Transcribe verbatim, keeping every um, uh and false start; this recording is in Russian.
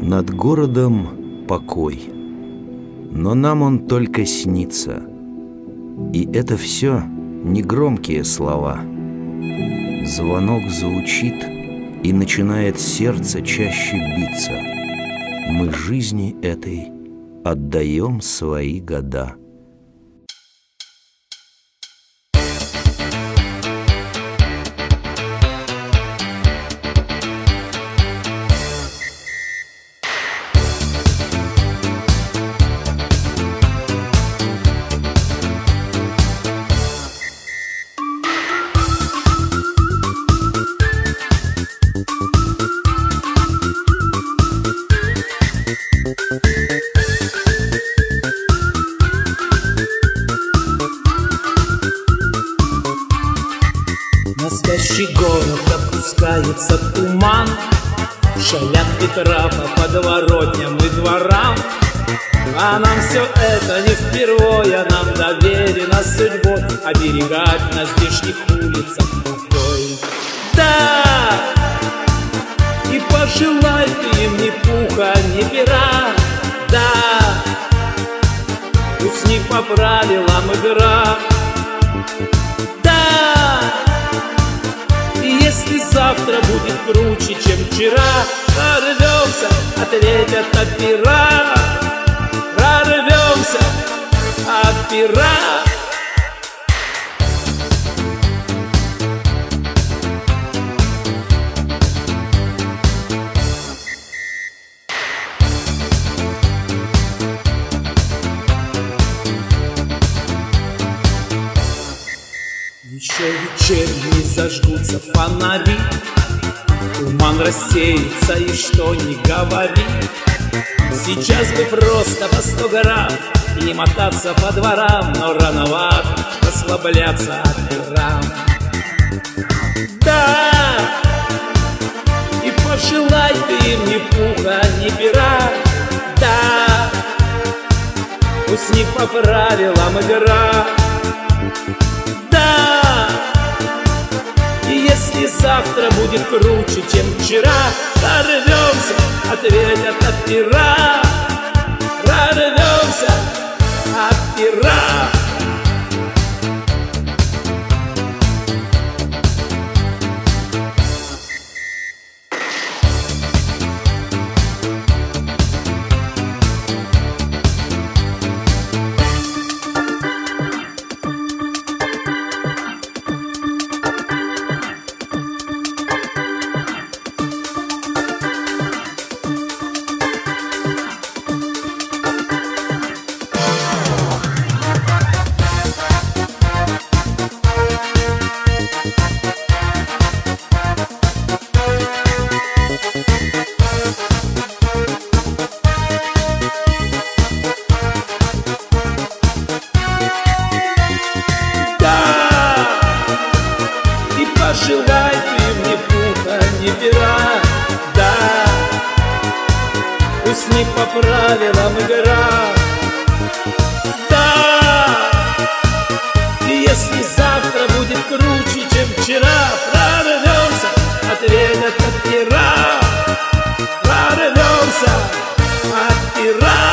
Над городом покой, но нам он только снится. И это все негромкие слова. Звонок звучит, и начинает сердце чаще биться. Мы жизни этой отдаем свои года. На спящий город опускается туман, шалят ветра по подворотням и дворам. А нам все это не впервые, нам доверено судьбой оберегать на здешних улицах покой. Да! И пожелай ты им ни пуха, ни пера. Да! Пусть не по правилам игра. Если завтра будет круче, чем вчера, прорвемся, ответят от пера. Прорвемся от пера. Еще вечерние зажгутся фонари, туман рассеется, и что ни говори. Сейчас бы просто по сто грамм и мотаться по дворам, но рановато расслабляться от пера. Да! И пожелай ты им ни пуха, ни пера. Да! Пусть не по правилам игра. Если завтра будет круче, чем вчера, прорвемся, ответят от пера. Прорвемся от пера. Пожелай ты им ни пуха, ни пера. Да, пусть не по правилам игра. Да, и если завтра будет круче, чем вчера, прорвемся, ответят от пера. Прорвемся от пера.